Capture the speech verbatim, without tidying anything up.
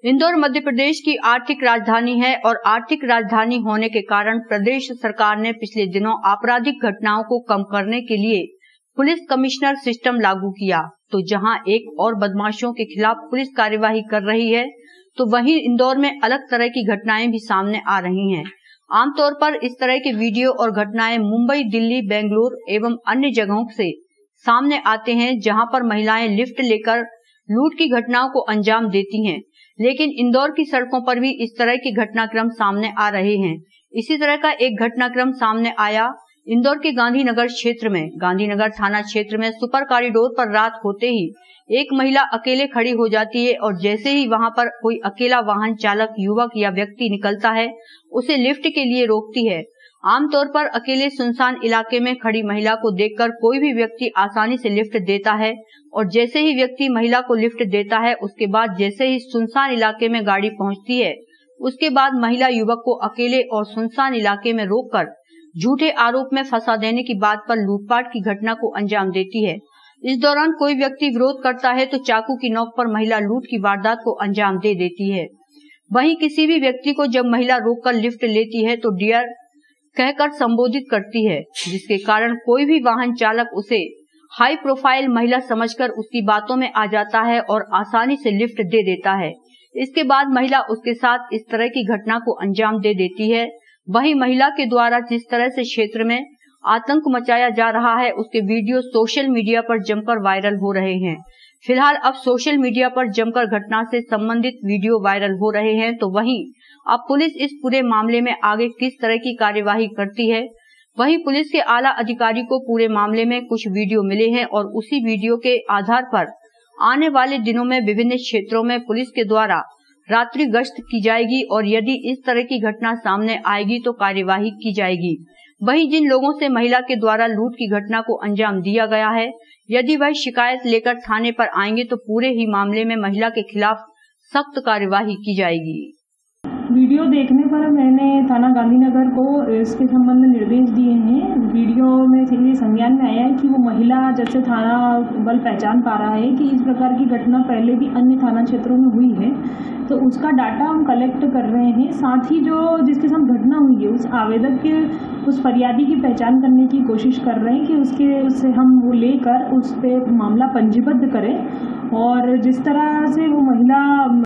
इंदौर मध्य प्रदेश की आर्थिक राजधानी है और आर्थिक राजधानी होने के कारण प्रदेश सरकार ने पिछले दिनों आपराधिक घटनाओं को कम करने के लिए पुलिस कमिश्नर सिस्टम लागू किया। तो जहां एक और बदमाशों के खिलाफ पुलिस कार्यवाही कर रही है, तो वहीं इंदौर में अलग तरह की घटनाएं भी सामने आ रही हैं। आमतौर पर इस तरह के वीडियो और घटनाएं मुंबई, दिल्ली, बेंगलुरु एवं अन्य जगहों से सामने आते हैं, जहां पर महिलाएं लिफ्ट लेकर लूट की घटनाओं को अंजाम देती हैं। लेकिन इंदौर की सड़कों पर भी इस तरह के घटनाक्रम सामने आ रहे हैं। इसी तरह का एक घटनाक्रम सामने आया इंदौर के गांधीनगर क्षेत्र में। गांधीनगर थाना क्षेत्र में सुपर कॉरिडोर पर रात होते ही एक महिला अकेले खड़ी हो जाती है और जैसे ही वहां पर कोई अकेला वाहन चालक, युवक या व्यक्ति निकलता है, उसे लिफ्ट के लिए रोकती है। आमतौर पर अकेले सुनसान इलाके में खड़ी महिला को देखकर कोई भी व्यक्ति आसानी से लिफ्ट देता है और जैसे ही व्यक्ति महिला को लिफ्ट देता है, उसके बाद जैसे ही सुनसान इलाके में गाड़ी पहुंचती है, उसके बाद महिला युवक को अकेले और सुनसान इलाके में रोककर झूठे आरोप में फंसा देने की बात पर लूटपाट की घटना को अंजाम देती है। इस दौरान कोई व्यक्ति विरोध करता है तो चाकू की नोक पर महिला लूट की वारदात को अंजाम दे देती है। वहीं किसी भी व्यक्ति को जब महिला रोककर लिफ्ट लेती है तो डियर कहकर संबोधित करती है, जिसके कारण कोई भी वाहन चालक उसे हाई प्रोफाइल महिला समझकर उसकी बातों में आ जाता है और आसानी से लिफ्ट दे देता है। इसके बाद महिला उसके साथ इस तरह की घटना को अंजाम दे देती है। वहीं महिला के द्वारा जिस तरह से क्षेत्र में आतंक मचाया जा रहा है, उसके वीडियो सोशल मीडिया पर जमकर वायरल हो रहे हैं। फिलहाल अब सोशल मीडिया पर जमकर घटना से संबंधित वीडियो वायरल हो रहे हैं, तो वहीं अब पुलिस इस पूरे मामले में आगे किस तरह की कार्यवाही करती है। वहीं पुलिस के आला अधिकारी को पूरे मामले में कुछ वीडियो मिले हैं और उसी वीडियो के आधार पर आने वाले दिनों में विभिन्न क्षेत्रों में पुलिस के द्वारा रात्रि गश्त की जाएगी और यदि इस तरह की घटना सामने आएगी तो कार्यवाही की जाएगी। वहीं जिन लोगों से महिला के द्वारा लूट की घटना को अंजाम दिया गया है, यदि वह शिकायत लेकर थाने पर आएंगे तो पूरे ही मामले में महिला के खिलाफ सख्त कार्यवाही की जाएगी। वीडियो देखने पर मैंने थाना गांधीनगर को इसके संबंध में निर्देश दिए हैं। वीडियो में ये संज्ञान में आया है कि वो महिला जैसे थाना बल पहचान पा रहा है कि इस प्रकार की घटना पहले भी अन्य थाना क्षेत्रों में हुई है, तो उसका डाटा हम कलेक्ट कर रहे हैं। साथ ही जो जिसके साथ घटना हुई है उस आवेदक के उस फरियादी की पहचान करने की कोशिश कर रहे हैं कि उसके उससे हम वो लेकर उस पर मामला पंजीबद्ध करें और जिस तरह से वो महिला